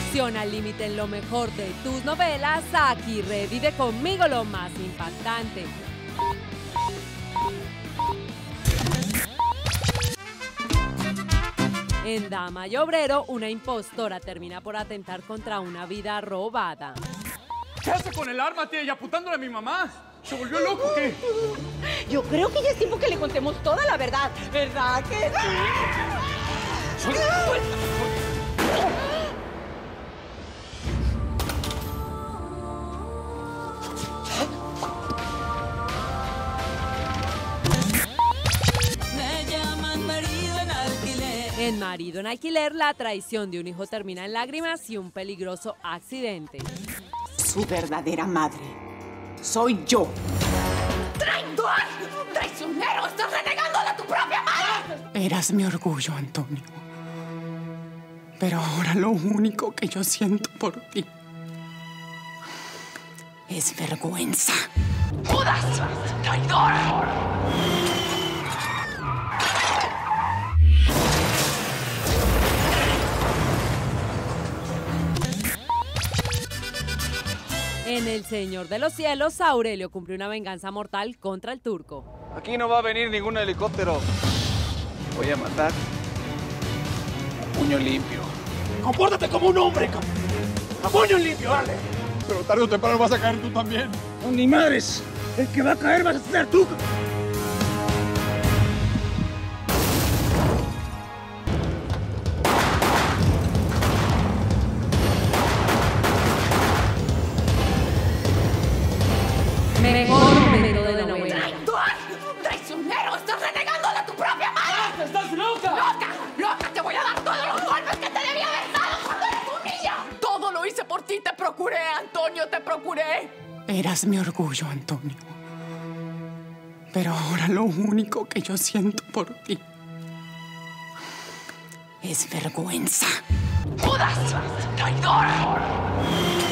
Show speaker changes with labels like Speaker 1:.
Speaker 1: Emoción al límite en lo mejor de tus novelas. Aquí revive conmigo lo más impactante. En Dama y Obrero, una impostora termina por atentar contra una vida robada.
Speaker 2: ¿Qué hace con el arma, tía? ¿Y apuntándole a mi mamá? ¿Se volvió loco o qué?
Speaker 3: Yo creo que ya es tiempo que le contemos toda la verdad. ¿Verdad que sí?
Speaker 1: En Marido en Alquiler, la traición de un hijo termina en lágrimas y un peligroso accidente.
Speaker 3: Su verdadera madre soy yo. ¡Traidor! ¡Traicionero! ¡Estás renegando de tu propia madre!
Speaker 4: Eras mi orgullo, Antonio. Pero ahora lo único que yo siento por ti es vergüenza.
Speaker 3: ¡Judas! ¡Traidor!
Speaker 1: En El Señor de los Cielos, Aurelio cumple una venganza mortal contra el turco.
Speaker 2: Aquí no va a venir ningún helicóptero. Voy a matar a puño limpio.
Speaker 5: ¡Compórtate como un hombre! ¡A puño limpio, dale!
Speaker 2: Pero tarde o temprano vas a caer tú también.
Speaker 5: ¡No, ni madres! El que va a caer vas a ser tú.
Speaker 1: Mejor momento de novela.
Speaker 3: ¡Traidor! ¡Traicionero! ¡Estás renegando de tu propia madre!
Speaker 5: ¡Estás loca!
Speaker 3: ¡Loca! ¡Loca! ¡Te voy a dar todos los golpes que te debía haber dado cuando eres un niño! Todo lo hice por ti. Te procuré, Antonio. Te procuré.
Speaker 4: Eras mi orgullo, Antonio. Pero ahora lo único que yo siento por ti es vergüenza.
Speaker 3: ¡Judas! ¡Traidor!